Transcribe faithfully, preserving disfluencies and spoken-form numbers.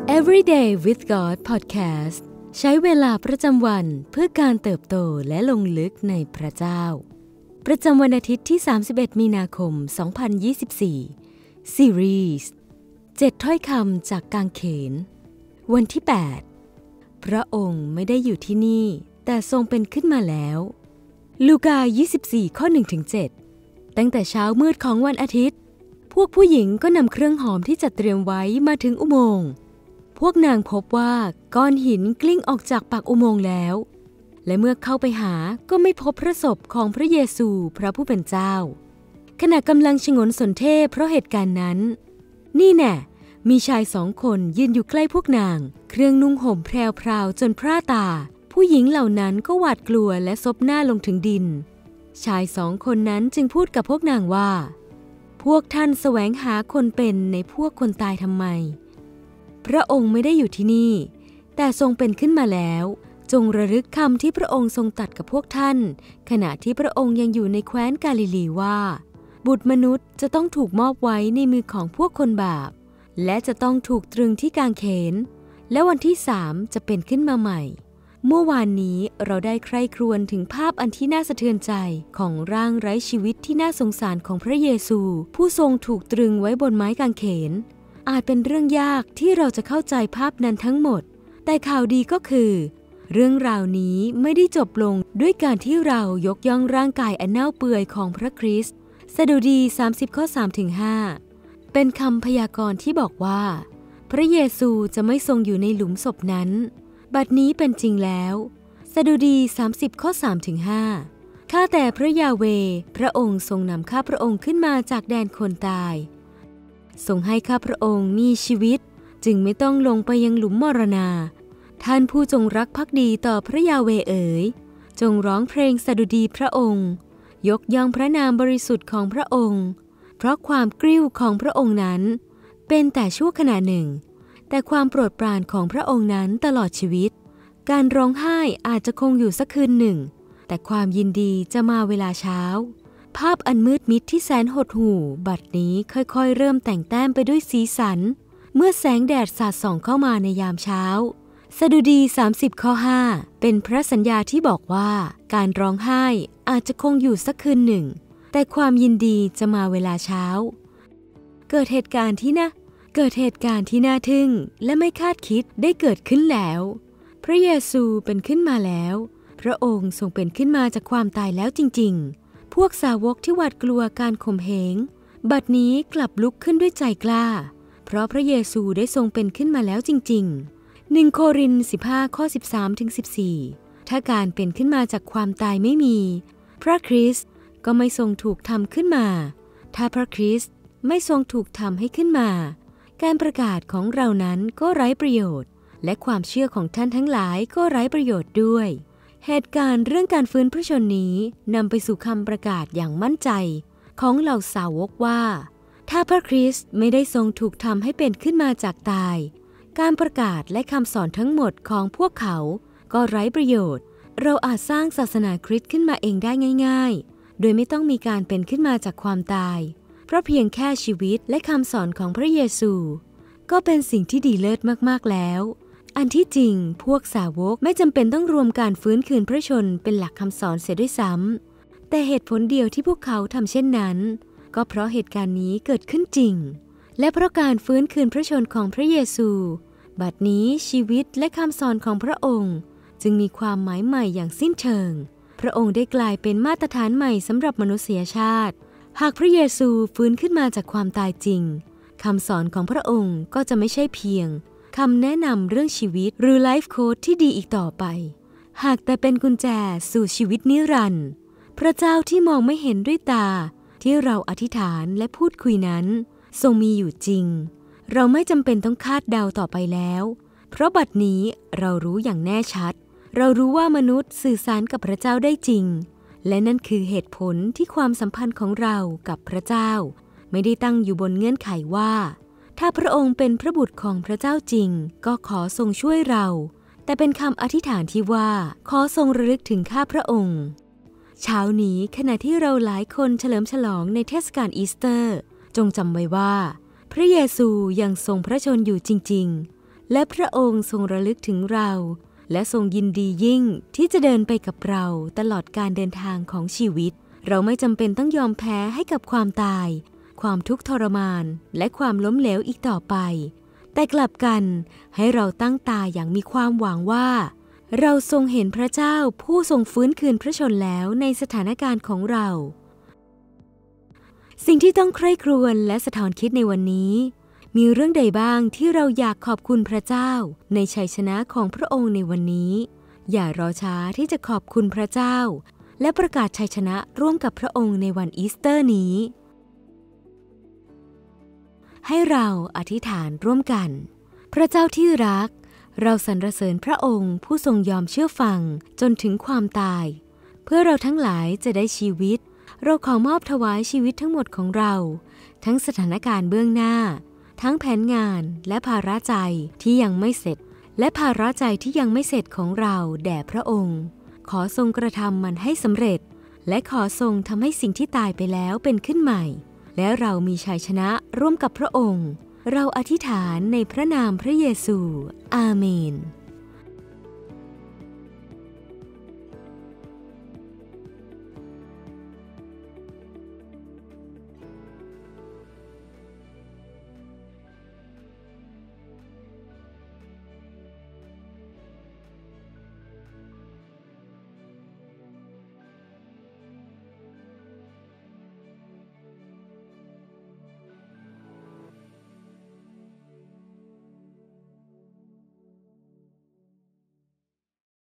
Everyday with God Podcast ใช้เวลาประจำวันเพื่อการเติบโตและลงลึกในพระเจ้าประจำวันอาทิตย์ที่สามสิบเอ็ดมีนาคมสองพันยี่สิบสี่ซีรีส์เจ็ดถ้อยคำจากกางเขนวันที่แปดพระองค์ไม่ได้อยู่ที่นี่แต่ทรงเป็นขึ้นมาแล้วลูกายี่สิบสี่ข้อ หนึ่งถึงเจ็ด ตั้งแต่เช้ามืดของวันอาทิตย์พวกผู้หญิงก็นำเครื่องหอมที่จัดเตรียมไว้มาถึงอุโมงค์พวกนางพบว่าก้อนหินกลิ้งออกจากปากอุโมงค์แล้วและเมื่อเข้าไปหาก็ไม่พบพระศพของพระเยซูพระผู้เป็นเจ้าขณะกำลังฉงนสนเท่เพราะเหตุการณ์นั้นนี่แน่มีชายสองคนยืนอยู่ใกล้พวกนางเครื่องนุ่งห่มแพรวๆจนพร่าตาผู้หญิงเหล่านั้นก็หวาดกลัวและซบหน้าลงถึงดินชายสองคนนั้นจึงพูดกับพวกนางว่าพวกท่านแสวงหาคนเป็นในพวกคนตายทำไมพระองค์ไม่ได้อยู่ที่นี่แต่ทรงเป็นขึ้นมาแล้วจงระลึกคำที่พระองค์ทรงตรัสกับพวกท่านขณะที่พระองค์ยังอยู่ในแคว้นกาลิลีว่าบุตรมนุษย์จะต้องถูกมอบไว้ในมือของพวกคนบาปและจะต้องถูกตรึงที่กางเขนและวันที่สามจะเป็นขึ้นมาใหม่เมื่อวานนี้เราได้ใคร่ครวญถึงภาพอันที่น่าสะเทือนใจของร่างไร้ชีวิตที่น่าสงสารของพระเยซูผู้ทรงถูกตรึงไว้บนไม้กางเขนอาจเป็นเรื่องยากที่เราจะเข้าใจภาพนั้นทั้งหมดแต่ข่าวดีก็คือเรื่องราวนี้ไม่ได้จบลงด้วยการที่เรายกย่องร่างกายอันเน่าเปื่อยของพระคริสต์สดุดีสามสิบข้อ สามถึงห้า เป็นคำพยากรณ์ที่บอกว่าพระเยซูจะไม่ทรงอยู่ในหลุมศพนั้นบัดนี้เป็นจริงแล้วสดุดีสามสิบข้อ สามถึงห้า ข้าแต่พระยาเวห์พระองค์ทรงนำข้าพระองค์ขึ้นมาจากแดนคนตายทรงให้ข้าพระองค์มีชีวิตจึงไม่ต้องลงไปยังหลุมมรณาท่านผู้จงรักภักดีต่อพระยาเวห์เอ๋ยจงร้องเพลงสดุดีพระองค์ยกย่องพระนามบริสุทธิ์ของพระองค์เพราะความกริ้วของพระองค์นั้นเป็นแต่ชั่วขณะหนึ่งแต่ความโปรดปรานของพระองค์นั้นตลอดชีวิตการร้องไห้อาจจะคงอยู่สักคืนหนึ่งแต่ความยินดีจะมาเวลาเช้าภาพอันมืดมิดที่แสนหดหู่บัดนี้ค่อยๆเริ่มแต่งแต้มไปด้วยสีสันเมื่อแสงแดดสาดส่องเข้ามาในยามเช้าสดุดีสามสิบข้อ ห้าเป็นพระสัญญาที่บอกว่าการร้องไห้อาจจะคงอยู่สักคืนหนึ่งแต่ความยินดีจะมาเวลาเช้าเกิดเหตุการณ์ที่น่าเกิดเหตุการณ์ที่น่าทึ่งและไม่คาดคิดได้เกิดขึ้นแล้วพระเยซูเป็นขึ้นมาแล้วพระองค์ทรงเป็นขึ้นมาจากความตายแล้วจริงๆพวกสาวกที่หวาดกลัวการข่มเหงบัดนี้กลับลุกขึ้นด้วยใจกล้าเพราะพระเยซูได้ทรงเป็นขึ้นมาแล้วจริงๆหนึ่งโครินธ์สิบห้าข้อ สิบสามถึงสิบสี่ ถ้าการเป็นขึ้นมาจากความตายไม่มีพระคริสต์ก็ไม่ทรงถูกทำขึ้นมาถ้าพระคริสต์ไม่ทรงถูกทำให้ขึ้นมาการประกาศของเรานั้นก็ไร้ประโยชน์และความเชื่อของท่านทั้งหลายก็ไร้ประโยชน์ด้วยเหตุการณ์เรื่องการฟื้นพระชนนี้นำไปสู่คำประกาศอย่างมั่นใจของเหล่าสาวกว่าถ้าพระคริสต์ไม่ได้ทรงถูกทำให้เป็นขึ้นมาจากตายการประกาศและคำสอนทั้งหมดของพวกเขาก็ไร้ประโยชน์เราอาจสร้างศาสนาคริสต์ขึ้นมาเองได้ง่ายๆโดยไม่ต้องมีการเป็นขึ้นมาจากความตายเพราะเพียงแค่ชีวิตและคำสอนของพระเยซูก็เป็นสิ่งที่ดีเลิศมากๆแล้วอันที่จริงพวกสาวกไม่จำเป็นต้องรวมการฟื้นคืนพระชนเป็นหลักคำสอนเสียด้วยซ้ำแต่เหตุผลเดียวที่พวกเขาทำเช่นนั้นก็เพราะเหตุการณ์นี้เกิดขึ้นจริงและเพราะการฟื้นคืนพระชนของพระเยซูบัดนี้ชีวิตและคำสอนของพระองค์จึงมีความหมายใหม่อย่างสิ้นเชิงพระองค์ได้กลายเป็นมาตรฐานใหม่สำหรับมนุษยชาติหากพระเยซูฟื้นขึ้นมาจากความตายจริงคำสอนของพระองค์ก็จะไม่ใช่เพียงคำแนะนำเรื่องชีวิตหรือไลฟ์โค้ดที่ดีอีกต่อไปหากแต่เป็นกุญแจสู่ชีวิตนิรันดร์พระเจ้าที่มองไม่เห็นด้วยตาที่เราอธิษฐานและพูดคุยนั้นทรงมีอยู่จริงเราไม่จำเป็นต้องคาดเดาต่อไปแล้วเพราะบัดนี้เรารู้อย่างแน่ชัดเรารู้ว่ามนุษย์สื่อสารกับพระเจ้าได้จริงและนั่นคือเหตุผลที่ความสัมพันธ์ของเรากับพระเจ้าไม่ได้ตั้งอยู่บนเงื่อนไขว่าถ้าพระองค์เป็นพระบุตรของพระเจ้าจริงก็ขอทรงช่วยเราแต่เป็นคำอธิษฐานที่ว่าขอทรงระลึกถึงข้าพระองค์เช้านี้ขณะที่เราหลายคนเฉลิมฉลองในเทศกาลอีสเตอร์จงจำไว้ว่าพระเยซูยังทรงพระชนอยู่จริงๆและพระองค์ทรงระลึกถึงเราและทรงยินดียิ่งที่จะเดินไปกับเราตลอดการเดินทางของชีวิตเราไม่จำเป็นต้องยอมแพ้ให้กับความตายความทุกข์ทรมานและความล้มเหลวอีกต่อไปแต่กลับกันให้เราตั้งตาอย่างมีความหวังว่าเราทรงเห็นพระเจ้าผู้ทรงฟื้นคืนพระชนแล้วในสถานการณ์ของเราสิ่งที่ต้องใคร่ครวญและสะท้อนคิดในวันนี้มีเรื่องใดบ้างที่เราอยากขอบคุณพระเจ้าในชัยชนะของพระองค์ในวันนี้อย่ารอช้าที่จะขอบคุณพระเจ้าและประกาศชัยชนะร่วมกับพระองค์ในวันอีสเตอร์นี้ให้เราอธิษฐานร่วมกันพระเจ้าที่รักเราสรรเสริญพระองค์ผู้ทรงยอมเชื่อฟังจนถึงความตายเพื่อเราทั้งหลายจะได้ชีวิตเราขอมอบถวายชีวิตทั้งหมดของเราทั้งสถานการณ์เบื้องหน้าทั้งแผนงานและภาระใจที่ยังไม่เสร็จและภาระใจที่ยังไม่เสร็จของเราแด่พระองค์ขอทรงกระทำมันให้สำเร็จและขอทรงทำให้สิ่งที่ตายไปแล้วเป็นขึ้นใหม่และเรามีชัยชนะร่วมกับพระองค์เราอธิษฐานในพระนามพระเยซูอาเมน